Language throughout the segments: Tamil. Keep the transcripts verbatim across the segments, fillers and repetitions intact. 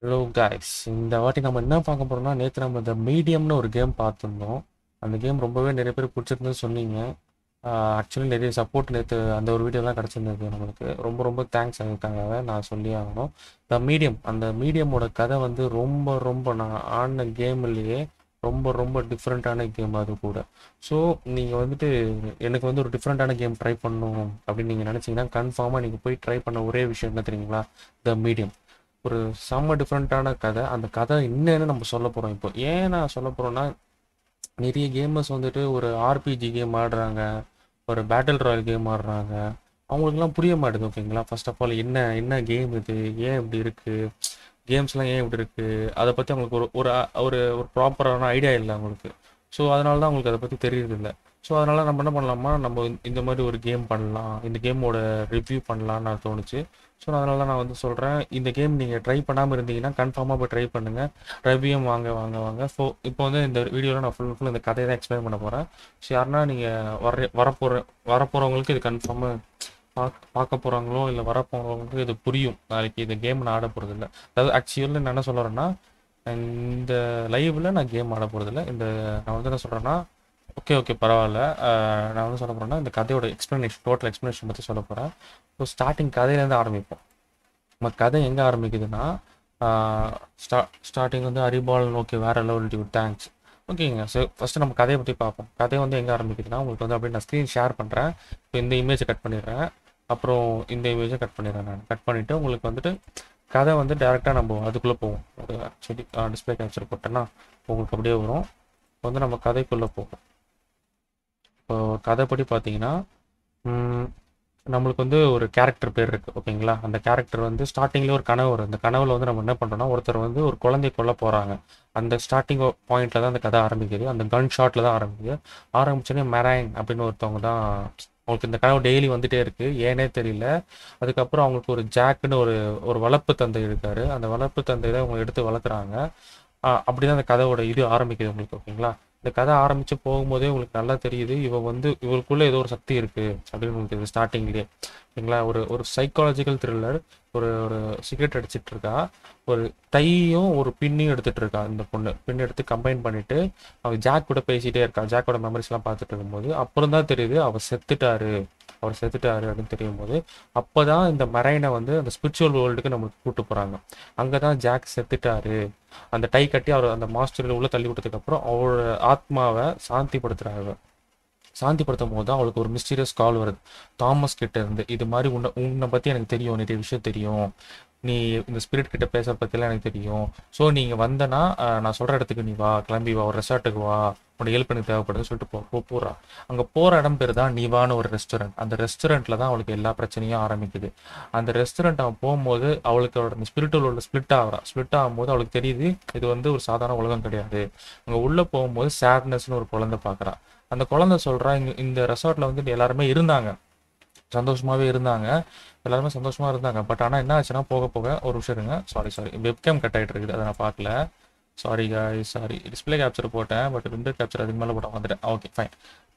ஹலோ கைஸ், இந்த வாட்டி நம்ம என்ன பார்க்க போறோம்னா, நேற்று நம்ம இந்த மீடியம்னு ஒரு கேம் பார்த்துருந்தோம். அந்த கேம் ரொம்பவே நிறைய பேர் பிடிச்சிருந்தது சொன்னீங்க. ஆக்சுவலி நிறைய சப்போர்ட் நேற்று அந்த ஒரு வீடியோலாம் கிடச்சிருந்தது நம்மளுக்கு. ரொம்ப ரொம்ப தேங்க்ஸ் அதுக்காக நான் சொல்லி ஆகணும். த மீடியம் அந்த மீடியமோட கதை வந்து ரொம்ப ரொம்ப நான் ஆடின கேம்லேயே ரொம்ப ரொம்ப டிஃப்ரெண்ட்டான கேம் அது கூட. ஸோ நீங்கள் வந்துட்டு எனக்கு வந்து ஒரு டிஃப்ரெண்ட்டான கேம் ட்ரை பண்ணணும் அப்படின்னு நீங்கள் நினச்சிங்கன்னா கன்ஃபார்மாக நீங்கள் போய் ட்ரை பண்ண ஒரே விஷயம் என்ன தெரியுங்களா? The medium. ஒரு செம்ம டிஃப்ரெண்ட்டான கதை. அந்த கதை என்னன்னு நம்ம சொல்ல போகிறோம். இப்போ ஏன் நான் சொல்ல போகிறோன்னா, நிறைய கேமர்ஸ் வந்துட்டு ஒரு ஆர்பிஜி கேம் ஆடுறாங்க, ஒரு பேட்டில் ராயல் கேம் ஆடுறாங்க. அவங்களுக்குலாம் புரிய மாட்டேது. ஓகேங்களா? ஃபர்ஸ்ட் ஆஃப் ஆல் என்ன என்ன கேம் இது, ஏன் இப்படி இருக்குது, கேம்ஸ்லாம் ஏன் இப்படி இருக்குது, அதை பற்றி அவங்களுக்கு ஒரு ஒரு ஒரு ஒரு ப்ராப்பரான ஐடியா இல்லை அவங்களுக்கு. ஸோ அதனால தான் அவங்களுக்கு அதை பற்றி தெரியறதில்ல. ஸோ அதனால் நம்ம என்ன பண்ணலாமா, நம்ம இந்த மாதிரி ஒரு கேம் பண்ணலாம், இந்த கேமோட ரிவ்யூ பண்ணலான்னு நான் தோணுச்சு. ஸோ அதனால தான் நான் வந்து சொல்கிறேன், இந்த கேம் நீங்கள் ட்ரை பண்ணாமல் இருந்தீங்கன்னா கன்ஃபார்மாக போய் ட்ரை பண்ணுங்கள். ரிவ்யூயும் வாங்க வாங்க வாங்க. ஸோ இப்போ வந்து இந்த வீடியோவில் நான் ஃபுல் ஃபுல் இந்த கதையை தான் எக்ஸ்பிளைன் பண்ண போகிறேன். ஸோ யாருன்னா நீங்கள் வர வரப்போகிற வரப்போகிறவங்களுக்கு இது கன்ஃபார்மாக பார்க்க பார்க்க போகிறாங்களோ இல்லை வரப்போகிறவங்களுக்கு இது புரியும். நாளைக்கு இந்த கேம் நான் ஆட போகிறதில்ல. அதாவது ஆக்சுவலி நான் என்ன சொல்கிறேன்னா, இந்த லைவில் நான் கேம் ஆட போகிறதில்ல. இந்த நான் வந்து என்ன சொல்கிறேன்னா, ஓகே ஓகே பரவாயில்ல. நான் வந்து சொல்ல போகிறேன்னா, இந்த கதையோட எக்ஸ்ப்ளனேஷன், டோட்டல் எக்ஸ்ப்ளனேஷன் பற்றி சொல்ல போகிறேன். ஸோ ஸ்டார்டிங் கதையிலேருந்து ஆரம்பிப்போம். நம்ம கதை எங்கே ஆரம்பிக்குதுன்னா, ஸ்டா ஸ்டார்டிங் வந்து அரிபால் ஓகே வேறு லெவல் டியூ தேங்க்ஸ். ஓகேங்க. ஸோ ஃபஸ்ட்டு நம்ம கதையை பற்றி பார்ப்போம். கதை வந்து எங்கே ஆரம்பிக்குதுன்னா, உங்களுக்கு வந்து அப்படியே நான் ஸ்க்ரீன் ஷேர் பண்ணுறேன். இப்போ இந்த இமேஜை கட் பண்ணிடுறேன், அப்புறம் இந்த இமேஜை கட் பண்ணிடுறேன். நான் கட் பண்ணிவிட்டு உங்களுக்கு வந்துட்டு கதை வந்து டேரெக்டாக நம்ம அதுக்குள்ளே போவோம். ஒரு ஆக்சுவலி டிஸ்பிளே கேப்சர் போட்டேன்னா உங்களுக்கு அப்படியே வரும். இப்போ வந்து நம்ம கதைக்குள்ளே போவோம். இப்போ கதைப்படி பார்த்தீங்கன்னா, நம்மளுக்கு வந்து ஒரு கேரக்டர் பேர் இருக்குது. ஓகேங்களா? அந்த கேரக்டர் வந்து ஸ்டார்டிங்லேயே ஒரு கனவு வரும். அந்த கனவில் வந்து நம்ம என்ன பண்ணுறோம்னா, ஒருத்தர் வந்து ஒரு குழந்தைய கொல்ல போகிறாங்க. அந்த ஸ்டார்டிங் பாயிண்டில் தான் அந்த கதை ஆரம்பிக்குது. அந்த கன் ஷாட்டில் தான் ஆரம்பிக்குது. ஆரம்பிச்சோன்னே மெரைன் அப்படின்னு ஒருத்தவங்க தான், அவங்களுக்கு இந்த கனவு டெய்லி வந்துகிட்டே இருக்குது, ஏனே தெரியல. அதுக்கப்புறம் அவங்களுக்கு ஒரு ஜாக்குன்னு ஒரு ஒரு வளர்ப்பு தந்தை இருக்கார். அந்த வளர்ப்பு தந்தை தான் அவங்க எடுத்து வளர்க்குறாங்க. அப்படி தான் அந்த கதையோட இது ஆரம்பிக்குது உங்களுக்கு. ஓகேங்களா? இந்த கதை ஆரம்பித்து போகும்போதே உங்களுக்கு நல்லா தெரியுது, இவ வந்து இவருக்குள்ளே ஏதோ ஒரு சக்தி இருக்குது அப்படின்னு உங்களுக்கு இது ஸ்டார்டிங்லேயே. ஓகேங்களா? ஒரு ஒரு சைக்காலஜிக்கல் த்ரில்லர். ஒரு ஒரு சிகரெட் அடிச்சிட்டு இருக்கா, ஒரு டையும் ஒரு பின்னையும் எடுத்துகிட்டு இருக்கா இந்த பொண்ணு. பின் எடுத்து கம்பைன் பண்ணிவிட்டு அவள் ஜாக் கூட பேசிகிட்டே இருக்கா. ஜாக்கோட மெமரிஸ்லாம் பார்த்துட்டு இருக்கும்போது அப்புறம் தான் தெரியுது அவர் செத்துட்டாரு, அவர் செத்துட்டாரு அப்படின்னு தெரியும் போது, அப்போ தான் இந்த மரைனை வந்து அந்த ஸ்பிரிச்சுவல் வேர்ல்டுக்கு நம்மளுக்கு கூப்பிட்டு போகிறாங்க. அங்கே தான் ஜாக் செத்துட்டாரு, அந்த டை கட்டி அவர் அந்த மாஸ்டரில் உள்ள தள்ளி விட்டதுக்கப்புறம் அவரோட ஆத்மாவை சாந்திப்படுத்துகிறாங்க. சாந்திப்படுத்தும் போது தான் அவளுக்கு ஒரு மிஸ்டீரியஸ் கால் வருது தாமஸ் கிட்ட இருந்து. இது மாதிரி உன்னை உன்னை பற்றி எனக்கு தெரியும், நிறைய விஷயம் தெரியும், நீ இந்த ஸ்பிரிட் கிட்ட பேசுகிற பற்றிலாம் எனக்கு தெரியும். ஸோ நீங்கள் வந்தனா நான் சொல்கிற இடத்துக்கு நீ வா, கிளம்பி வா, ஒரு ரெசார்ட்டுக்கு வா, உன்னோட ஹெல்ப் எனக்கு தேவைப்படுதுன்னு சொல்லிட்டு போ போ போகிறா. அங்கே போகிற இடம் பேர் தான் நிவான்னு ஒரு ரெஸ்டாரண்ட். அந்த ரெஸ்டாரண்ட்டில் தான் அவளுக்கு எல்லா பிரச்சனையும் ஆரம்பிக்குது. அந்த ரெஸ்டாரண்ட் அவன் போகும்போது அவளுக்கு அவளோட ஸ்பிரிட்டுவல் உள்ள ஸ்பிளிட் ஆகிறா. ஸ்பிளிட் ஆகும்போது அவளுக்கு தெரியுது இது வந்து ஒரு சாதாரண உலகம் கிடையாது. அங்கே உள்ளே போகும்போது சேட்னஸ்னு ஒரு குழந்தை பார்க்குறா. அந்த குழந்தை சொல்கிறா, இங்கே இந்த ரெசார்ட்டில் வந்து எல்லாருமே இருந்தாங்க, சந்தோஷமாகவே இருந்தாங்க, எல்லாருமே சந்தோஷமாக இருந்தாங்க. பட் ஆனால் என்ன ஆச்சுன்னா போக போக ஒரு விஷயம் இருங்க, சாரி சாரி வெப்கேம் கட் ஆகிட்டு இருக்குது, அதை நான் பார்க்கல, sorry guys sorry. Display capture போட்டேன், பட் விண்டோ கேப்சர் அதுக்கு மேலே போட வந்துட்டேன். Okay fine,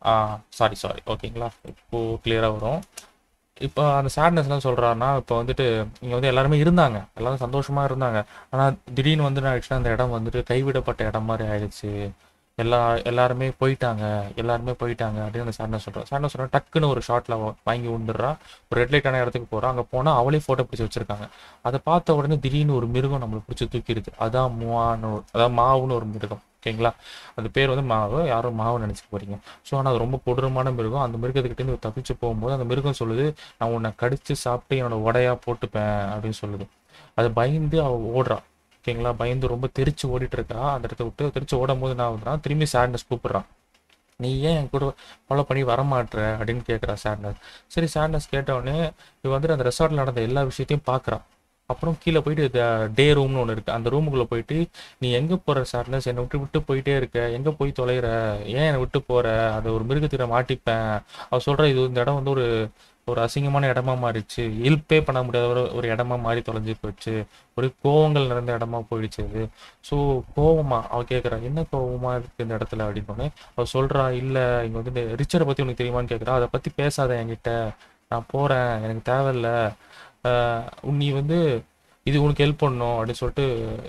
sorry sorry. ஓகேங்களா? இப்போது கிளியராக வரும். இப்போ அந்த சேட்னஸ்லாம் சொல்கிறாருன்னா, இப்போ வந்துட்டு இங்கே வந்து எல்லாருமே இருந்தாங்க, எல்லாரும் சந்தோஷமாக இருந்தாங்க. ஆனால் திடீர்னு வந்து நான் ஆக்சுவலாக அந்த இடம் வந்துட்டு கைவிடப்பட்ட இடம் மாதிரி ஆயிடுச்சு, எல்லா எல்லாருமே போயிட்டாங்க, எல்லாருமே போயிட்டாங்க அப்படின்னு அந்த சாட்னஸ் சொல்கிறா. சாட்னஸ் சொல்கிறா, டக்குன்னு ஒரு ஷாட்டில் வாங்கி விண்டுறா. ஒரு ரெட் லைட்டான இடத்துக்கு போகிறா. அங்கே போனால் அவளே ஃபோட்டோ பிடிச்சி வச்சுருக்காங்க. அதை பார்த்த உடனே திடீர்னு ஒரு மிருகம் நம்மளை பிடிச்சி தூக்கிடுது. அதான் மூவான்னு, அதான் மாவுன்னு ஒரு மிருகம். ஓகேங்களா? அது பேர் வந்து மாவு, யாரும் மாவு நினச்சிக்க போகிறீங்க. ஸோ ஆனால் அது ரொம்ப கொடூரமான மிருகம். அந்த மிருகத்துக்கிட்டேருந்து தப்பிச்சு போகும்போது அந்த மிருகம் சொல்லுது, நான் உன்னை கடித்து சாப்பிட்டு என்னோட உடையாக போட்டுப்பேன் அப்படின்னு சொல்லுது. அது பயந்து அவள் ஓடுறா. ஓகேங்களா? பயந்து ரொம்ப தெரிச்சு ஓடிட்டு இருக்கா. அந்த இடத்த விட்டு தெரிச்சு ஓடும் போது நான் வந்துடான், திரும்பி சேட்னஸ் கூப்பிட்றான், நீ ஏன் என் கூட ஃபாலோ பண்ணி வரமாட்டுற அப்படின்னு கேட்குறா சேட்னஸ். சரி, சேட்னஸ் கேட்டவுடனே இவ வந்துட்டு அந்த ரெசார்ட்டில் நடந்த எல்லா விஷயத்தையும் பார்க்குறான். அப்புறம் கீழே போயிட்டு டே ரூம்னு ஒன்று இருக்குது, அந்த ரூமுக்குள்ளே போயிட்டு, நீ எங்கே போகிற சேட்னஸ், என்னை விட்டு விட்டு போயிட்டே இருக்க, எங்கே போய் தொலைகிற, ஏன் என்னை விட்டு போகிற, அதை ஒரு மிருகத்திட மாட்டிப்பேன். அவள் சொல்கிற, இது இந்த இடம் வந்து ஒரு ஒரு அசிங்கமான இடமா மாறிடுச்சு, ஹெல்ப்பே பண்ண முடியாத ஒரு ஒரு இடமா மாறி தொலைஞ்சி போயிடுச்சு, ஒரு கோவங்கள் நிறைந்த இடமா போயிடுச்சு அது. ஸோ கோவமா அவள் கேட்குறா, என்ன கோவமா இருக்குது இந்த இடத்துல அப்படின்னோடனே அவள் சொல்கிறா, இல்லை இங்கே வந்து ரிச்சரை பற்றி உனக்கு தெரியுமான்னு கேட்குறா. அதை பற்றி பேசாத என்கிட்ட, நான் போகிறேன், எனக்கு தேவையில்லை, நீ வந்து இது உனக்கு ஹெல்ப் பண்ணணும் அப்படின்னு சொல்லிட்டு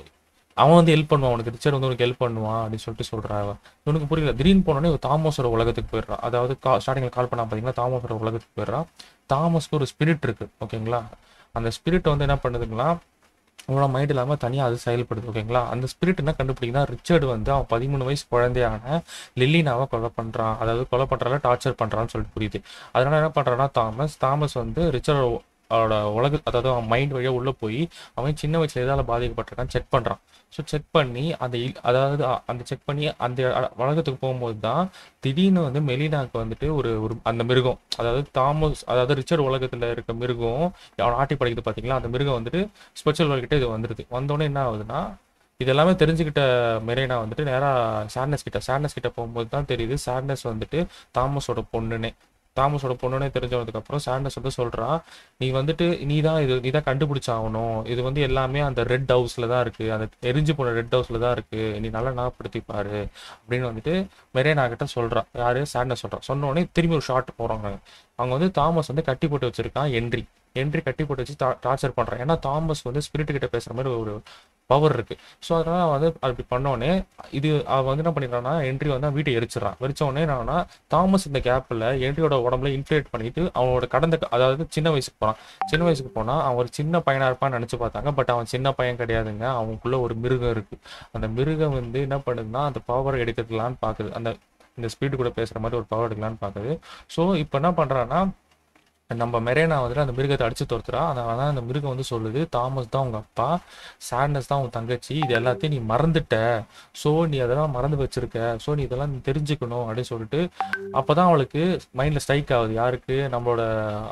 அவன் வந்து ஹெல்ப் பண்ணுவான், உனக்கு ரிச்சர்ட் வந்து உனக்கு ஹெல்ப் பண்ணுவான் அப்படின்னு சொல்லிட்டு சொல்கிறா. உனக்கு புரியல. திடீர்னு போனோடனே ஒரு தாமஸோட உலகத்துக்கு போயிடுறான். அதாவது கா ஸ்டார்டிங்கில் கால் பண்ணா பார்த்தீங்கன்னா தாமஸோட உலகத்துக்கு போயிடுறான். தாமஸ்க்கு ஒரு ஸ்பிரிட் இருக்குது ஓகேங்களா. அந்த ஸ்பிரிட் வந்து என்ன பண்ணுதுங்களா, அவனோட மைண்ட் இல்லாமல் தனியாக அது செயல்படுது ஓகேங்களா. அந்த ஸ்பிரிட் என்ன கண்டுபிடிக்குன்னா, ரிச்சர்டு வந்து அவன் பதிமூணு வயசு குழந்தையான லில்லினாவை கொலை பண்ணுறான், அதாவது கொலை பண்ணுறால டார்ச்சர் பண்ணுறான்னு சொல்லிட்டு புரியுது. அதனால என்ன பண்ணுறான்னா தாமஸ் தாமஸ் வந்து ரிச்சர்ட் அவனோட உலக அதாவது அவன் மைண்ட் வழியாக உள்ளே போய் அவன் சின்ன வயசுல எதால் பாதிக்கப்பட்டிருக்கான்னு செக் பண்ணுறான். ஸோ செக் பண்ணி அந்த அதாவது அந்த செக் பண்ணி அந்த உலகத்துக்கு போகும்போது தான் திடீர்னு வந்து மெலினாவுக்கு வந்துட்டு ஒரு ஒரு அந்த மிருகம், அதாவது தாமஸ் அதாவது ரிச்சர்ட் உலகத்தில் இருக்க மிருகம் அவன் ஆட்டி படைக்குது பார்த்தீங்களா, அந்த மிருகம் வந்துட்டு ஸ்பெஷல் கிட்ட இது வந்துடுது. வந்தோடனே என்ன ஆகுதுன்னா, இதெல்லாமே தெரிஞ்சுக்கிட்ட மெரீனா வந்துட்டு நேராக சாட்னஸ் கிட்ட சாட்னஸ் கிட்ட போகும்போது தான் தெரியுது சாட்னஸ் வந்துட்டு தாமஸோட பொண்ணுன்னே. தாமஸோட பொண்ணுனே தெரிஞ்சதுக்கப்புறம் சாட்னஸ் வந்து சொல்கிறா, நீ வந்துட்டு நீ தான் இது நீ தான் கண்டுபிடிச்சாகணும், இது வந்து எல்லாமே அந்த ரெட் ஹவுஸில் தான் இருக்குது, அந்த எரிஞ்சு போன ரெட் ஹவுஸில் தான் இருக்குது, நீ நல்லா ஞாபகப்படுத்திப்பாரு அப்படின்னு வந்துட்டு மெரீனா கிட்ட சொல்கிறா. யார் சாட்னஸ் சொல்கிறா. சொன்னோடனே திரும்பி ஒரு ஷார்ட் போகிறாங்க. அவங்க வந்து தாமஸ் வந்து கட்டி போட்டு வச்சுருக்கான் என்ட்ரி என்ட்ரி கட்டி போட்டு வச்சு டார்ச்சர் பண்ணுறான். ஏன்னா தாமஸ் வந்து ஸ்பிரிட் கிட்ட பேசுகிற மாதிரி ஒரு பவர் இருக்குது. ஸோ அதனால் வந்து அப்படி பண்ணோடனே இது அவன் வந்து என்ன பண்ணிடுறான்னா என்ட்ரி வந்து வீட்டை எரிச்சிடறான். எரிச்சோடனே என்னன்னா தாமஸ் இந்த கேப்பில் என்ட்ரியோட உடம்புல இன்ஃப்ளேட் பண்ணிட்டு அவனோட கடந்த அதாவது சின்ன வயசுக்கு போகிறான். சின்ன வயசுக்கு போனால் அவன் ஒரு சின்ன பையனாக இருப்பான்னு நினச்சி பார்த்தாங்க. பட் அவன் சின்ன பையன் கிடையாதுங்க. அவனுக்குள்ள ஒரு மிருகம் இருக்குது. அந்த மிருகம் வந்து என்ன பண்ணுதுன்னா அந்த பவர் எடுத்துக்கலான்னு பார்க்குது. அந்த இந்த ஸ்பீடு கூட பேசுகிற மாதிரி ஒரு பவர் எடுக்கலான்னு பார்க்குது. ஸோ இப்போ என்ன பண்ணுறான்னா, நம்ம மெரீனா வந்துட்டு அந்த மிருகத்தை அடிச்சு துரத்துறா. அதனால தான் அந்த மிருகம் வந்து சொல்லுது, தாமஸ் தான் உங்க அப்பா, சாட்னஸ் தான் உங்க தங்கச்சி, இது எல்லாத்தையும் நீ மறந்துட்ட, ஸோ நீ அதெல்லாம் மறந்து வச்சிருக்க, ஸோ நீ இதெல்லாம் நீ தெரிஞ்சுக்கணும் அப்படின்னு சொல்லிட்டு அப்போதான் அவளுக்கு மைண்டில் ஸ்ட்ரைக் ஆகுது. யாருக்கு? நம்மளோட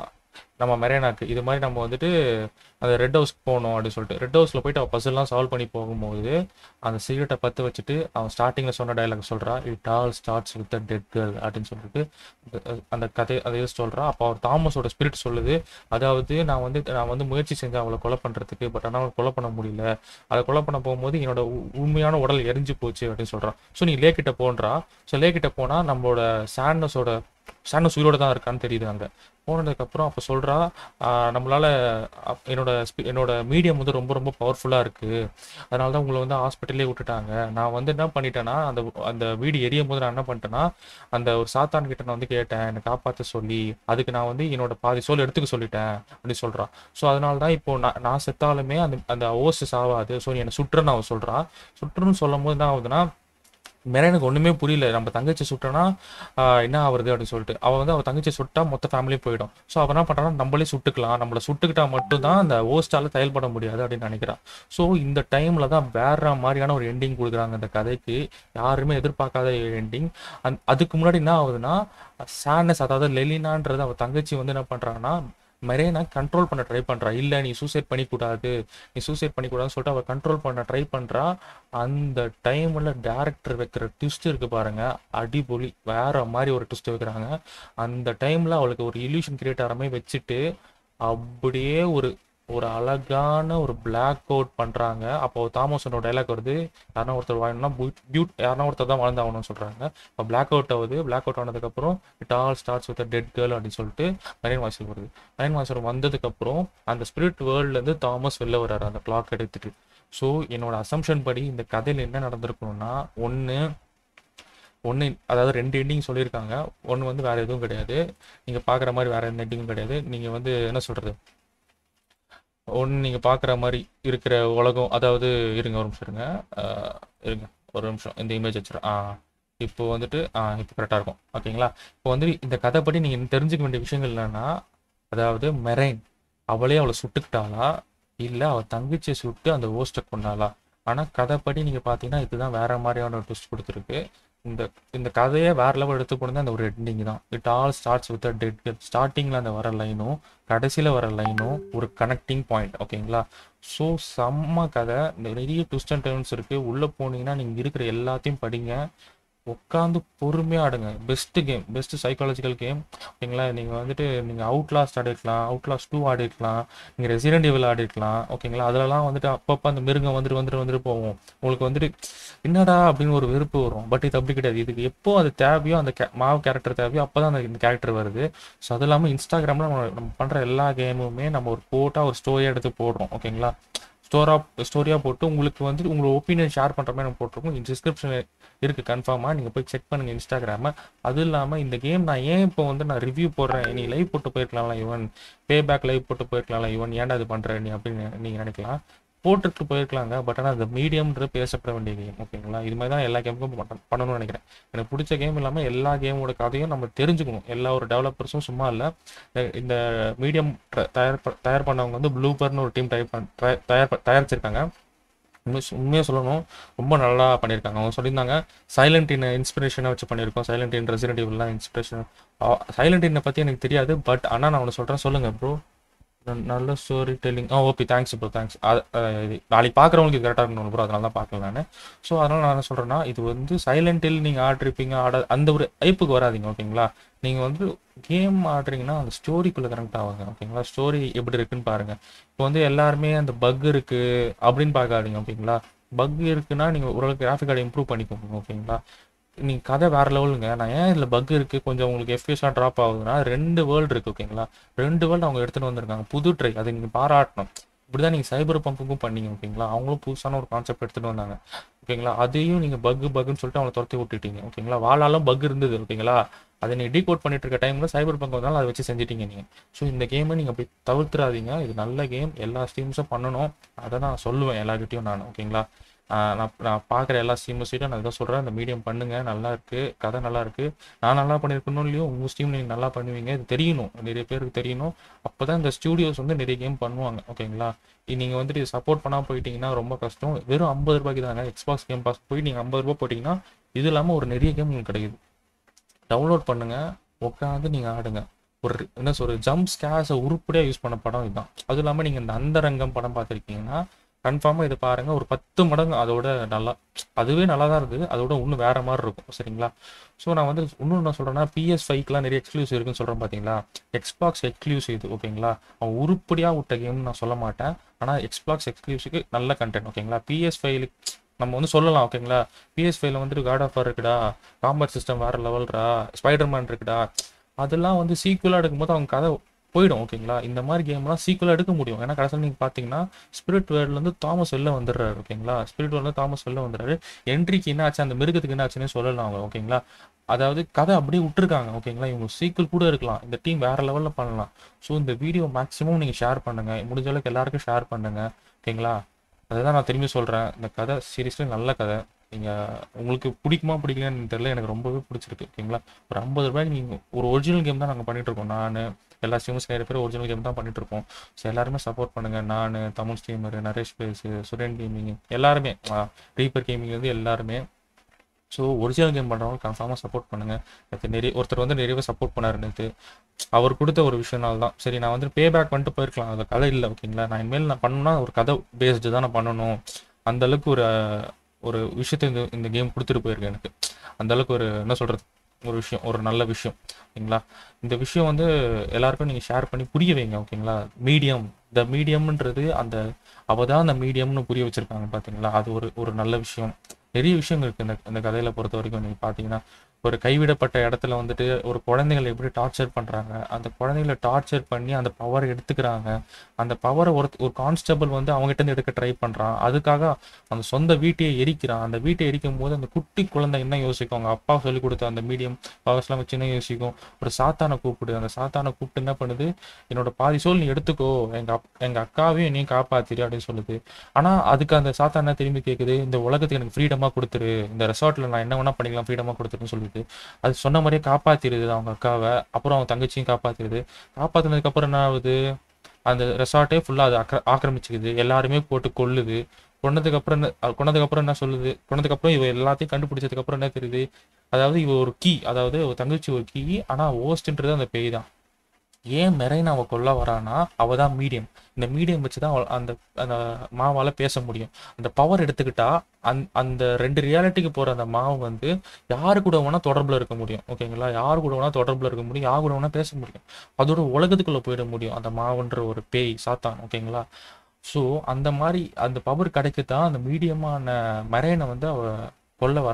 நம்ம மெரீனாக்கு. இது மாதிரி நம்ம வந்துட்டு அந்த ரெட் ஹவுஸ்க்கு போகணும் அப்படின்னு சொல்லிட்டு ரெட் ஹவுஸில் போயிட்டு அவள் பசில்லாம் சால்வ் பண்ணி போகும்போது அந்த சிகரெட்டை பற்ற வச்சுட்டு அவன் ஸ்டார்டிங்கில் சொன்ன டைலாக் சொல்கிறா, it all starts with a dead girl அப்படின்னு சொல்லிட்டு அந்த கதை அதை சொல்கிறா. அப்போ அவர் தாமஸோட ஸ்பிரிட் சொல்லுது, அதாவது நான் வந்து நான் வந்து முயற்சி செஞ்சேன் அவளை கொலை பண்ணுறதுக்கு, பட் ஆனால் அவளை கொலை பண்ண முடியல, அதை கொலை பண்ண போகும்போது என்னோட உண்மையான உடல் எரிஞ்சு போச்சு அப்படின்னு சொல்கிறான். ஸோ நீ லேக்கிட்ட போன்றா. ஸோ லேக்கிட்ட போனால் நம்மளோட சாட்னஸோட சாட்னஸ் உயிரோட தான் இருக்கான்னு தெரியுது. அங்கே போனதுக்கப்புறம் அப்போ சொல்கிறா, நம்மளால் என்னோட என்னோட மீடியம் வந்து ரொம்ப ரொம்ப பவர்ஃபுல்லாக இருக்குது, அதனால தான் உங்களை வந்து ஹாஸ்பிட்டலே விட்டுட்டாங்க. நான் வந்து என்ன பண்ணிட்டேன்னா அந்த அந்த வீடு எரியும் போது நான் என்ன பண்ணிட்டேன்னா அந்த ஒரு சாத்தான் கிட்ட நான் வந்து கேட்டேன் என்னை காப்பாற்ற சொல்லி, அதுக்கு நான் வந்து என்னோட பாதி சோல் எடுத்துக்க சொல்லிட்டேன் அப்படின்னு சொல்கிறான். ஸோ அதனால தான் இப்போ நான் நான் செத்தாலுமே அந்த அந்த ஓஸ்ட் சாவாது, ஸோ நீ என்னை சுற்றுன்னு அவன் சொல்கிறான். சுற்றுன்னு சொல்லும் போது என்ன ஆகுதுன்னா, மெரீனுக்கு ஒன்றுமே புரியல. நம்ம தங்கச்சி சுட்டனா என்ன ஆகுறது அப்படின்னு சொல்லிட்டு அவள் வந்து அவள் தங்கச்சி சுட்டா மொத்த ஃபேமிலியும் போயிடும். ஸோ அவள் என்ன பண்ணுறான்னா, நம்மளே சுட்டுக்கலாம், நம்மளை சுட்டுக்கிட்டா மட்டும்தான் அந்த ஓஸ்டால் செயல்பட முடியாது அப்படின்னு நினைக்கிறான். ஸோ இந்த டைமில் தான் வேற மாதிரியான ஒரு எண்டிங் கொடுக்குறாங்க அந்த கதைக்கு. யாருமே எதிர்பார்க்காத எண்டிங். அந் அதுக்கு முன்னாடி என்ன ஆகுதுன்னா, சாட்னஸ் அதாவது லெலினான்றது அவள் தங்கச்சி வந்து என்ன பண்ணுறாங்கன்னா மெரீனா கண்ட்ரோல் பண்ண ட்ரை பண்ணுறா. இல்லை நீ சூசைட் பண்ணிக்கூடாது, நீ சூசைட் பண்ணிக்கூடாதுன்னு சொல்லிட்டு அவள் கண்ட்ரோல் பண்ண ட்ரை பண்ணுறா. அந்த டைமில் டேரக்டர் வைக்கிற ட்விஸ்ட் இருக்குது பாருங்கள், அடிபொலி. வேற மாதிரி ஒரு ட்விஸ்ட் வைக்கிறாங்க. அந்த டைமில் அவளுக்கு ஒரு இல்யூஷன் கிரியேட் ஆகிற மாதிரி வச்சுட்டு அப்படியே ஒரு ஒரு அழகான ஒரு பிளாக் அவுட் பண்ணுறாங்க. அப்போ தாமஸோட டைலாக் வருது, யாருன்னா ஒருத்தர் வாழணும்னா பியூட் யாருன்னா ஒருத்தர் தான் வாழ்ந்தாகணும்னு சொல்கிறாங்க. இப்போ பிளாக் அவுட் ஆகுது. பிளாக் அவுட் ஆனதுக்கப்புறம் it all starts with a dead girl அப்படின்னு சொல்லிட்டு மெரீன் வாய்ஸில் வருது. மெரீன் வாய்ஸில் வந்ததுக்கப்புறம் அந்த ஸ்பிரிட் வேர்ல்ட்லேருந்து தாமஸ் வெளில வர்றாரு அந்த கிளாக் எடுத்துட்டு. ஸோ என்னோட அசம்ஷன் படி இந்த கதையில் என்ன நடந்திருக்கணும்னா, ஒன்று ஒன்று அதாவது ரெண்டு எண்டிங் சொல்லியிருக்காங்க. ஒன்று வந்து வேறு எதுவும் கிடையாது, நீங்கள் பார்க்குற மாதிரி வேறு எந்த எண்டிங்கும் கிடையாது. நீங்கள் வந்து என்ன சொல்கிறது, ஒன்று நீங்கள் பார்க்குற மாதிரி இருக்கிற உலகம், அதாவது இருங்க ஒரு நிமிஷம் இருங்க இருங்க ஒரு நிமிஷம் இந்த இமேஜ் வச்சுருக்கேன். ஆ இப்போ வந்துட்டு ஆ இப்போ கரெக்டாக இருக்கும் ஓகேங்களா. இப்போ வந்து இந்த கதைப்படி நீங்கள் தெரிஞ்சுக்க வேண்டிய விஷயங்கள் என்னென்னா, அதாவது மெரைன் அவளே அவளை சுட்டுக்கிட்டாளா, இல்லை அவள் தங்கச்சியை சுட்டு அந்த ஓஸ்ட்டை கொண்டாளா? ஆனால் கதைப்படி நீங்கள் பார்த்தீங்கன்னா இதுதான் வேற மாதிரியான ஒரு ட்விஸ்ட் கொடுத்துருக்கு. இந்த இந்த கதையை வேற லெவல் எடுத்து போனது அந்த ஒரு எண்டிங் தான். It all starts with a dead girl. ஸ்டார்டிங்கில் அந்த வர லைனும் கடைசியில் வர லைனும் ஒரு கனெக்டிங் பாயிண்ட் ஓகேங்களா. ஸோ செம்ம கதை, நிறைய ட்விஸ்ட் அண்ட் டர்ன்ஸ் இருக்குது. உள்ளே போனீங்கன்னா நீங்கள் இருக்கிற எல்லாத்தையும் படிங்க, உட்காந்து பொறுமையாக ஆடுங்க. Best game, best psychological game ஓகேங்களா. நீங்கள் வந்துட்டு நீங்கள் அவுட்லாஸ்ட் ஆடிருக்கலாம், அவுட்லாஸ்ட் டூ ஆடிருக்கலாம், நீங்கள் ரெசிடென்ட் ஈவில் ஆடிருக்கலாம் ஓகேங்களா. அதிலலாம் வந்துட்டு அப்பப்போ அந்த மிருகம் வந்துட்டு வந்துட்டு வந்துட்டு போவோம், உங்களுக்கு வந்துட்டு என்னடா அப்படின்னு ஒரு வெறுப்பு வரும். பட் இது அப்படி கிடையாது. இதுக்கு எப்போ அது தேவையோ, அந்த கே மாவு கேரக்டர் தேவையோ அப்போ தான் அந்த இந்த கேரக்டர் வருது. ஸோ அது இல்லாமல் இன்ஸ்டாகிராமில் நம்ம நம்ம பண்ணுற எல்லா கேமுமே நம்ம ஒரு போட்டால் ஒரு ஸ்டோரியாக எடுத்து போடுறோம் ஓகேங்களா. ஸ்டோராக ஸ்டோரியாக போட்டு உங்களுக்கு வந்து உங்களோட ஒப்பீனியன் ஷேர் பண்ணுற மாதிரி நம்ம போட்டிருக்கோம். டிஸ்கிரிப்ஷன் இருக்குது கன்ஃபார்மாக, நீங்கள் போய் செக் பண்ணுங்கள் இன்ஸ்டாகிராமை. அதுவும் இல்லாமல் இந்த கேம் நான் ஏன் இப்போ வந்து நான் ரிவ்யூ போடுறேன், நீ லைவ் போட்டு போயிருக்கலாம்ல ஈவன், பே பேக் லைவ் போட்டு போயிருக்கலாம்ல ஈவன், ஏன்டா இது பண்ணுற நீ அப்படின்னு நீங்கள் நினைக்கலாம். போட்டுட்டு போயிருக்கலாங்க, பட் ஆனால் அந்த மீடியம்ன்ற பேசப்பட வேண்டிய கேம். ஓகேங்களா, இது மாதிரி தான் எல்லா கேமுக்கும் பண்ணணும்னு நினைக்கிறேன். எனக்கு பிடிச்ச கேம் இல்லாமல் எல்லா கேமோட கதையும் நம்ம தெரிஞ்சுக்கணும். எல்லா ஒரு டெவலப்பர்ஸும் சும்மா இல்லை. இந்த மீடியம் தயார் தயார் பண்ணவங்க வந்து ப்ளூபர்னு ஒரு டீம் தயார் தயார் தயாரிச்சிருக்காங்க. உண்மையாக சொல்லணும், ரொம்ப நல்லா பண்ணியிருக்காங்க. அவங்க சொல்லியிருந்தாங்க சைலண்ட் இன் இன்ஸ்பிரேஷனாக வச்சு பண்ணியிருக்கோம். சைலண்ட் இன் ரெசிடென்ட் இவெல்லாம் இன்ஸ்பிரேஷன். சைலண்ட் இன்னை பற்றி எனக்கு தெரியாது, பட் ஆனால் நான் ஒன்று சொல்கிறேன், சொல்லுங்கள் ப்ரோ. நல்ல storytelling. Ah okay, thanks bro, thanks. அது நாளைக்கு பார்க்குறவங்களுக்கு கரெக்டாக இருக்கணும் ப்ரோ, அதனால தான் பார்க்கல நான். ஸோ அதனால் நான் என்ன சொல்கிறேன்னா, இது வந்து சைலண்ட் ஹில் நீங்கள் ஆடிருப்பீங்க, ஆட அந்த ஒரு ஐப்புக்கு வராதிங்க. ஓகேங்களா, நீங்கள் வந்து கேம் ஆடுறீங்கன்னா அந்த ஸ்டோரிக்குள்ளே கனெக்ட் ஆகுங்க. ஓகேங்களா, ஸ்டோரி எப்படி இருக்குன்னு பாருங்கள். இப்போ வந்து எல்லாருமே அந்த பக் இருக்குது அப்படின்னு பார்க்காதீங்க. ஓகேங்களா, பக் இருக்குன்னா நீங்கள் ஓரளவுக்கு கிராஃபிக் கார்டை இம்ப்ரூவ் பண்ணிக்கோங்க. ஓகேங்களா, நீங்கள் கதை வேறு லெவலுங்க. நான் ஏன் இதில் பக் இருக்குது கொஞ்சம் உங்களுக்கு எஃபிஎஸ்ஸாக ட்ராப் ஆகுதுன்னா, ரெண்டு வேர்ல்டு இருக்குது. ஓகேங்களா, ரெண்டு வேர்ல்டு அவங்க எடுத்துகிட்டு வந்திருக்காங்க, புது ட்ரை. அதை நீங்கள் பாராட்டணும். இப்படி தான் நீங்கள் சைபர் பங்குக்கும் பண்ணீங்க. ஓகேங்களா, அவங்களும் புதுசான ஒரு கான்செப்ட் எடுத்துகிட்டு வந்தாங்க. ஓகேங்களா, அதையும் நீங்கள் பக்கு பக்குன்னு சொல்லிட்டு அவங்களை துரத்தி விட்டுட்டீங்க. ஓகேங்களா, வாழாலும் பக் இருந்தது. ஓகேங்களா, அதை நீங்கள் டீகோட் பண்ணிட்டு இருக்க டைமில் சைபர் பங்க் வந்தாலும் அதை வச்சு செஞ்சிட்டீங்க நீங்கள். ஸோ இந்த கேமை நீங்கள் அப்படி தவிர்த்துறாதீங்க. இது நல்ல கேம், எல்லா ஸ்ட்ரீம்ஸும் பண்ணணும். அதை நான் சொல்லுவேன் எல்லாருக்கிட்டையும் நான். ஓகேங்களா, நான் நான் பார்க்குற எல்லா ஸ்ட்ரீமர்ஸ்கிட்டையும் நான் இதான் சொல்கிறேன், இந்த மீடியம் பண்ணுங்கள், நல்லா இருக்குது, கதை நல்லா இருக்குது. நான் நல்லா பண்ணியிருக்கணும் இல்லையோ, உங்கள் ஸ்ட்ரீம் நீங்கள் நல்லா பண்ணுவீங்க, இது தெரியணும், நிறைய பேருக்கு தெரியணும். அப்போ தான் இந்த ஸ்டூடியோஸ் வந்து நிறைய கேம் பண்ணுவாங்க. ஓகேங்களா, நீங்கள் வந்துட்டு இது சப்போர்ட் பண்ணால் போயிட்டீங்கன்னா ரொம்ப கஷ்டம். வெறும் ஐம்பது ரூபாய்க்கு தாங்க எக்ஸ்பாக்ஸ் கேம் பாஸ் போய் நீங்கள் ஐம்பது ரூபா போட்டிங்கன்னா இது இல்லாமல் ஒரு நிறைய கேம் உங்களுக்கு கிடைக்குது. டவுன்லோட் பண்ணுங்கள், உட்காந்து நீங்கள் ஆடுங்க. ஒரு என்ன சொல்ற ஜம்ப் ஸ்கேர்ஸை உருப்படியாக யூஸ் பண்ண படம் இதுதான். அதுவும் இல்லாமல் நீங்கள் இந்த அந்தரங்கம் படம் பார்த்துருக்கீங்கன்னா கன்ஃபார்மாக இது பாருங்கள், ஒரு பத்து மடங்கு அதோட நல்லா, அதுவே நல்லா தான் இருக்குது, அதோட இன்னும் வேறு மாதிரி இருக்கும். சரிங்களா, ஸோ நான் வந்து இன்னொன்று நான் சொல்கிறேன்னா, பிஎஸ் ஃபைவ்க்குலாம் நிறைய எக்ஸ்க்ளூசிவ் இருக்குன்னு சொல்கிறேன் பார்த்தீங்களா, எக்ஸ்பாக்ஸ் எக்ஸ்க்ளூசிவ் இது. ஓகேங்களா, அவன் உருப்படியாக விட்ட கேம்னு நான் சொல்ல மாட்டேன், ஆனால் எக்ஸ்பாக்ஸ் எக்ஸ்க்ளூசிவ்க்கு நல்ல கண்டென்ட். ஓகேங்களா, பிஎஸ் ஃபைவ் நம்ம வந்து சொல்லலாம். ஓகேங்களா, பிஎஸ் ஃபைவ்ல வந்துட்டு காட் ஆஃப் வார் இருக்குடா, காம்பேட் சிஸ்டம் வேறு லெவல்ரா, ஸ்பைடர்மேன் இருக்குடா, அதெல்லாம் வந்து சீக்குவலாக எடுக்கும்போது அவங்க கதை போயிடும். ஓகேங்களா, இந்த மாதிரி கேம்லாம் சீக்கிரம் எடுக்க முடியும். ஏன்னா கடைசியில் நீங்கள் பார்த்தீங்கன்னா ஸ்பிரிட் வேர்ல்ட்லேருந்து தாமஸ் வெளில வந்துடுறாரு. ஓகேங்களா, ஸ்பிரிட் வேர்ல்ட்லேருந்து தாமஸ் வெளில வந்துடுறாரு. என்ட்ரிக்கு என்ன ஆச்சு, அந்த மிருகத்துக்கு என்ன ஆச்சுன்னு சொல்லலாம் அவங்க. ஓகேங்களா, அதாவது கதை அப்படியே விட்டுருக்காங்க. ஓகேங்களா, இவங்க சீக்கிரம் கூட இருக்கலாம், இந்த டீம் வேறு லெவலில் பண்ணலாம். ஸோ இந்த வீடியோ மேக்ஸிமம் நீங்கள் ஷேர் பண்ணுங்கள், முடிஞ்ச அளவுக்கு எல்லாருக்கும் ஷேர் பண்ணுங்கள். ஓகேங்களா, அதை தான் நான் திரும்பி சொல்கிறேன், இந்த கதை சீரியஸ்லி நல்ல கதை. நீங்கள் உங்களுக்கு பிடிக்குமா பிடிக்கலன்னு தெரியல, எனக்கு ரொம்பவே பிடிச்சிருக்கு. ஓகேங்களா, ஒரு ஐம்பது ரூபாய்க்கு நீங்கள் ஒரு ஒரிஜினல் கேம் தான் நாங்கள் பண்ணிகிட்ருக்கோம். நான் எல்லா ஸ்ட்ரீமர்ஸ் நிறைய பேர் ஒரிஜினல் கேம் தான் பண்ணிகிட்ருக்கோம். ஸோ எல்லாருமே சப்போர்ட் பண்ணுங்கள். நான், தமிழ் ஸ்ட்ரீமர், நரேஷ் பேஸு, சுரேன் கேமிங், எல்லாருமே, ரீப்பர் கேமிங் வந்து எல்லாருமே. ஸோ ஒரிஜினல் கேம் பண்ணுறவங்க கன்ஃபார்மாக சப்போர்ட் பண்ணுங்கள். நேற்று நிறைய ஒருத்தர் வந்து நிறையவே சப்போர்ட் பண்ணார் நேற்று. அவர் கொடுத்த ஒரு விஷயனால தான் சரி, நான் வந்து பே பேக் பண்ணிட்டு போயிருக்கலாம், அது கதை இல்லை. ஓகேங்களா, நான் இனிமேல் நான் பண்ணணும்னா ஒரு கதை பேஸ்டு தான் நான் பண்ணணும். அந்தளவுக்கு ஒரு ஒரு விஷயத்தை இந்த இந்த கேம் கொடுத்துட்டு போயிருக்கேன் எனக்கு. அந்தளவுக்கு ஒரு என்ன சொல்கிறது, ஒரு விஷயம், ஒரு நல்ல விஷயம். ஓகேங்களா, இந்த விஷயம் வந்து எல்லாருக்கும் நீங்கள் ஷேர் பண்ணி புரிய வைங்க. ஓகேங்களா, மீடியம், இந்த மீடியம்ன்றது அந்த அவள் தான் அந்த மீடியம்னு புரிய வச்சுருக்காங்க பார்த்தீங்களா, அது ஒரு ஒரு நல்ல விஷயம். நிறைய விஷயங்கள் இருக்குது இந்த இந்த கதையில் பொறுத்த வரைக்கும். நீங்கள் பார்த்தீங்கன்னா ஒரு கைவிடப்பட்ட இடத்துல வந்துட்டு ஒரு குழந்தைகளை எப்படி டார்ச்சர் பண்ணுறாங்க, அந்த குழந்தைகளை டார்ச்சர் பண்ணி அந்த பவரை எடுத்துக்கிறாங்க. அந்த பவரை ஒரு ஒரு கான்ஸ்டபிள் வந்து அவங்ககிட்ட எடுக்க ட்ரை பண்ணுறான், அதுக்காக அந்த சொந்த வீட்டையே எரிக்கிறான். அந்த வீட்டை எரிக்கும் போது அந்த குட்டி குழந்தை என்ன யோசிக்கும், அவங்க அப்பா சொல்லிக் கொடுத்த அந்த மீடியம் பவர்ஸ்லாம் வச்சு என்ன யோசிக்கும், ஒரு சாத்தானை கூப்பிடு, அந்த சாத்தானை கூப்பிட்டு என்ன பண்ணுது, என்னோட பாதி சோல் நீ எடுத்துக்கோ, எங்கள் அப் எங்கள் அக்காவையும் என்னையும் காப்பாத்திரு அப்படின்னு சொல்லுது. ஆனால் அதுக்கு அந்த சாத்தானை திரும்பி கேட்குது, இந்த உலகத்துக்கு எனக்கு ஃப்ரீடமாக கொடுத்துரு, இந்த ரெசார்ட்டில் நான் என்ன வேணா பண்ணிக்கலாம், ஃப்ரீடமாக கொடுத்துருன்னு சொல்லி அது சொன்ன மாதிரியே காப்பாத்திருது அவங்க அக்காவை. அப்புறம் அவங்க தங்கச்சியும் காப்பாத்திருது. காப்பாத்தினதுக்கு அப்புறம் என்ன ஆகுது, அந்த ரெசார்ட்டே ஃபுல்லா அது ஆக்கிர ஆக்கிரமிச்சுக்குது, எல்லாருமே போட்டு கொல்லுது. கொன்னதுக்கு அப்புறம் என்ன கொன்னதுக்கு அப்புறம் என்ன சொல்லுது, கொன்னதுக்கு அப்புறம் இவ எல்லாத்தையும் கண்டுபிடிச்சதுக்கு அப்புறம் என்ன தெரியுது, அதாவது இவ ஒரு கீ, அதாவது ஒரு தங்கச்சி ஒரு கீ, ஆனா ஓஸ்ட்ன்றது அந்த பேய் தான். ஏன் மெரைன் அவள் கொல்ல வரானா, அவள் தான் மீடியம். இந்த மீடியம் வச்சு தான் அந்த அந்த மாவால் பேச முடியும். அந்த பவர் எடுத்துக்கிட்டா அந் அந்த ரெண்டு ரியாலிட்டிக்கு போகிற அந்த மாவு வந்து யாரு கூட வேணால் தொடர்பில் இருக்க முடியும். ஓகேங்களா, யாரு கூட வேணால் தொடர்பில் இருக்க முடியும், யார் கூட வேணால் பேச முடியும், அதோட உலகத்துக்குள்ளே போயிட முடியும் அந்த மாவுன்ற ஒரு பேய் சாத்தான். ஓகேங்களா, ஸோ அந்த மாதிரி அந்த பவர் கிடைக்கத்தான் அந்த மீடியமான மெரைனை வந்து அவள் கொல்ல வரா.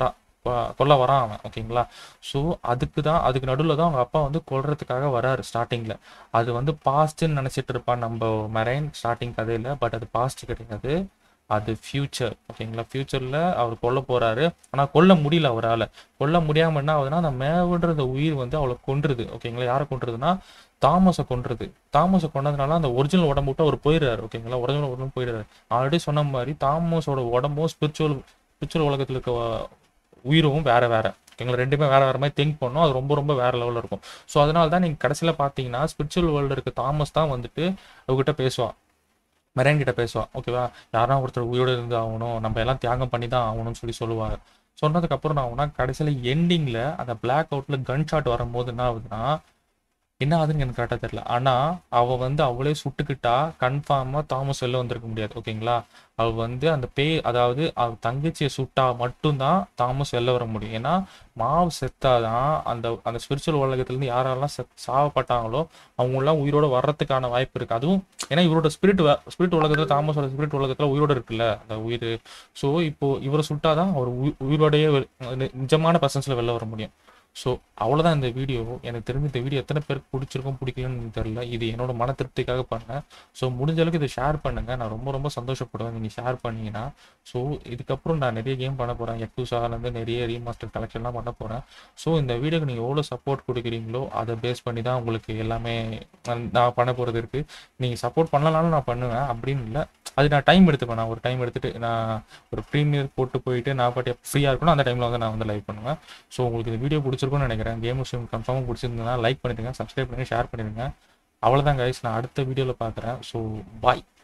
கொல்ல வரான் அவன். ஓகேங்களா? ஸோ அதுக்கு தான் அதுக்கு நடுவில் தான் அவங்க அப்பா வந்து கொல்றதுக்காக வராரு ஸ்டார்டிங்கில். அது வந்து பாஸ்ட்டுன்னு நினச்சிட்டு இருப்பான் நம்ம மெரைன் ஸ்டார்டிங் கதையில். பட் அது பாஸ்ட் கிடையாது, அது ஃப்யூச்சர். ஓகேங்களா? ஃப்யூச்சரில் அவர் கொல்ல போகிறாரு. ஆனால் கொல்ல முடியல அவரால். கொல்ல முடியாமல் என்ன ஆகுதுன்னா அந்த மேவுன்ற உயிர் வந்து அவளை கொன்றுது. ஓகேங்களா? யாரை கொன்றுதுன்னா தாமஸை கொன்றுது. தாமஸை கொண்டதுனால அந்த ஒரிஜினல் உடம்பு விட்டு அவர் போயிடுறாரு. ஓகேங்களா? ஒரிஜினல் உடம்பு போயிடுறாரு. ஆல்ரெடி சொன்ன மாதிரி தாமஸோட உடம்பும் ஸ்பிரிச்சுவல் ஸ்பிரிச்சுவல் உலகத்தில் இருக்க உயிரும் வேறு வேறு. ஓகேங்களா? ரெண்டுமே வேறு வேறு மாதிரி திங்க் பண்ணோம். அது ரொம்ப ரொம்ப வேறு லெவலில் இருக்கும். ஸோ அதனால தான் நீங்கள் கடைசியில் பார்த்தீங்கன்னா ஸ்பிரிச்சுவல் வேர்ல்டு இருக்க தாமஸ் தான் வந்துட்டு அவங்ககிட்ட பேசுவான், மெரைன் கிட்ட பேசுவா. ஓகேவா? யாரா ஒருத்தர் உயிரோடு இருந்து ஆகணும், நம்ம எல்லாம் தியாகம் பண்ணி தான் ஆகணும்னு சொல்லி சொல்லுவாங்க. சொன்னதுக்கப்புறம் நான் ஆகுனா கடைசியில் எண்டிங்கில் அந்த பிளாக் அவுட்டில் கன் ஷாட் வரும்போது என்ன ஆகுதுன்னா, என்ன ஆகுதுன்னு எனக்கு கரெக்டாக தெரியல. ஆனால் அவள் வந்து அவளே சுட்டுக்கிட்டா கன்ஃபார்மாக தாமஸ் வெளில வந்திருக்க முடியாது. ஓகேங்களா? அவள் வந்து அந்த பேய், அதாவது அவள் தங்கச்சியை சுட்டா மட்டும்தான் தாமஸ் வெளில வர முடியும். ஏன்னா மாவு செத்தாதான் அந்த அந்த ஸ்பிரிச்சுவல் உலகத்துலேருந்து யாரெல்லாம் செத் சாவப்பட்டாங்களோ அவங்களாம் உயிரோடு வர்றதுக்கான வாய்ப்பு இருக்குது. அதுவும் ஏன்னா இவரோட ஸ்பிரிட் ஸ்பிரிட் உலகத்தில், தாமஸோட ஸ்பிரிட் உலகத்தில் உயிரோடு இருக்குல்ல அந்த உயிர். ஸோ இப்போது இவரை சுட்டாதான் அவர் உயிரோடையே நிஜமான பர்சன்ஸில் வெளில வர முடியும். ஸோ அவ்வளோதான் இந்த வீடியோ. எனக்கு தெரிஞ்ச இந்த வீடியோ எத்தனை பேருக்கு பிடிச்சிருக்கும் பிடிக்கலன்னு தெரியல. இது என்னோட மன திருப்திக்காக பண்ணேன். ஸோ முடிஞ்ச அளவுக்கு இதை ஷேர் பண்ணுங்கள். நான் ரொம்ப ரொம்ப சந்தோஷப்படுவேன் நீங்கள் ஷேர் பண்ணிங்கன்னா. ஸோ இதுக்கப்புறம் நான் நிறைய கேம் பண்ண போகிறேன். எக்யூசாலேருந்து நிறைய ரீமாஸ்டர் கலெக்ஷன்லாம் பண்ண போகிறேன். ஸோ இந்த வீடியோக்கு நீங்கள் எவ்வளோ சப்போர்ட் கொடுக்குறீங்களோ அதை பேஸ் பண்ணி தான் உங்களுக்கு எல்லாமே நான் பண்ண போகிறது இருக்குது. நீங்கள் சப்போர்ட் பண்ணலனாலும் நான் பண்ணுவேன் அப்படின்னு இல்லை. அது நான் டைம் எடுத்துப்பேன். நான் ஒரு டைம் எடுத்துகிட்டு நான் ஒரு ப்ரீமியர் போட்டு போயிட்டு நான் பாட்டு ஃப்ரீயாக இருக்கணும் அந்த டைமில் வந்து நான் வந்து லைவ் பண்ணுவேன். ஸோ உங்களுக்கு இந்த வீடியோ பிடிச்சிருக்கும்னு நினைக்கிறேன். கேம் விஷயம் கன்ஃபார்மாக பிடிச்சிருந்ததுன்னா லைக் பண்ணிடுங்க, சப்ஸ்கிரைப் பண்ணி ஷேர் பண்ணிடுங்க. அவ்வளோதான் கைஸ், நான் அடுத்த வீடியோவில் பார்க்குறேன். ஸோ பாய்.